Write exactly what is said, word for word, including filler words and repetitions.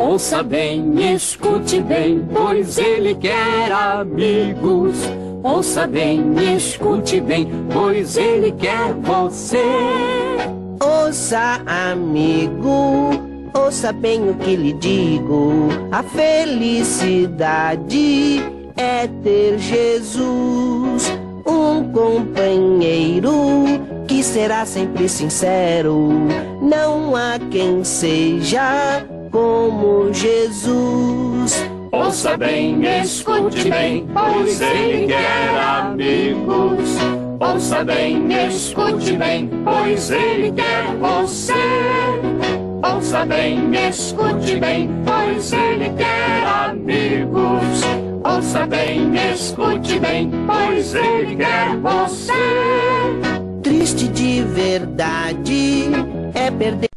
Ouça bem, escute bem, pois ele quer amigos. Ouça bem, escute bem, pois ele quer você. Ouça, amigo, ouça bem o que lhe digo. A felicidade é ter Jesus, um companheiro que será sempre sincero. Não há quem seja como Jesus. Ouça bem, escute bem, pois ele quer amigos. Ouça bem, escute bem, pois ele quer você. Ouça bem, escute bem, pois ele quer amigos. Ouça bem, escute bem, pois ele quer você. Triste de verdade é perder